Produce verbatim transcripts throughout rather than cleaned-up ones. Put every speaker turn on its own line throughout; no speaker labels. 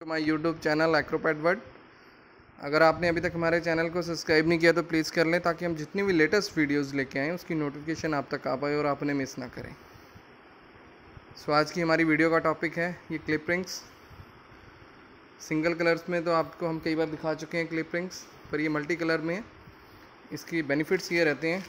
My YouTube channel Acrobat World. अगर आपने अभी तक हमारे चैनल को सब्सक्राइब नहीं किया तो प्लीज़ कर लें, ताकि हम जितनी भी लेटेस्ट वीडियोस लेके आएँ उसकी नोटिफिकेशन आप तक आ पाए और आप उन्हें मिस ना करें। सो आज की हमारी वीडियो का टॉपिक है ये क्लिप रिंग्स। सिंगल कलर्स में तो आपको हम कई बार दिखा चुके हैं क्लिप रिंग्स, पर ये मल्टी कलर में इसकी बेनिफिट्स ये रहते हैं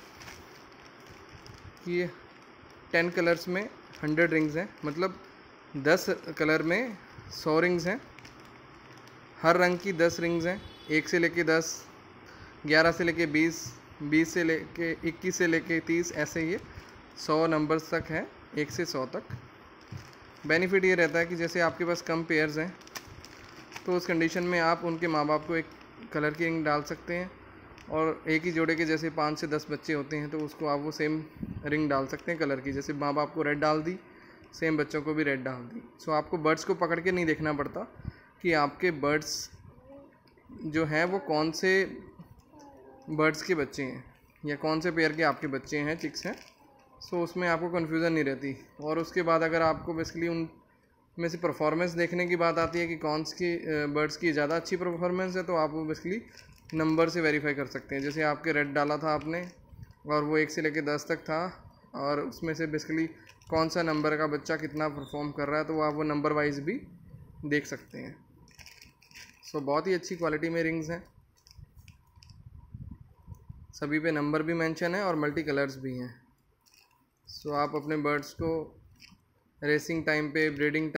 कि ये टेन कलर्स में हंड्रेड रिंग्स हैं, मतलब दस कलर में सौ रिंग्स हैं। हर रंग की दस रिंग्स हैं, एक से लेके दस, ग्यारह से लेके बीस, बीस से लेके इक्कीस से लेके तीस, ऐसे ये सौ नंबर्स तक है, एक से सौ तक। बेनिफिट ये रहता है कि जैसे आपके पास कम पेयर्स हैं तो उस कंडीशन में आप उनके माँ बाप को एक कलर की रिंग डाल सकते हैं, और एक ही जोड़े के जैसे पाँच से दस बच्चे होते हैं तो उसको आप वो सेम रिंग डाल सकते हैं कलर की। जैसे माँ बाप को रेड डाल दी, सेम बच्चों को भी रेड डाल दी। सो आपको बर्ड्स को पकड़ के नहीं देखना पड़ता कि आपके बर्ड्स जो हैं वो कौन से बर्ड्स के बच्चे हैं या कौन से पेयर के आपके बच्चे हैं, चिक्स हैं। सो उसमें आपको कन्फ्यूज़न नहीं रहती। और उसके बाद अगर आपको बेसिकली उन में से परफॉर्मेंस देखने की बात आती है कि कौन सी बर्ड्स की ज़्यादा अच्छी परफॉर्मेंस है, तो आप वो बेसिकली नंबर से वेरीफाई कर सकते हैं। जैसे आपके रेड डाला था आपने और वो एक से लेकर दस तक था, और उसमें से बेसिकली कौन सा नंबर का बच्चा कितना परफॉर्म कर रहा है, तो आप वो नंबर वाइज भी देख सकते हैं। सो बहुत ही अच्छी क्वालिटी में रिंग्स हैं, सभी पे नंबर भी मेंशन है और मल्टी कलर्स भी हैं। सो आप अपने बर्ड्स को रेसिंग टाइम पे, ब्रीडिंग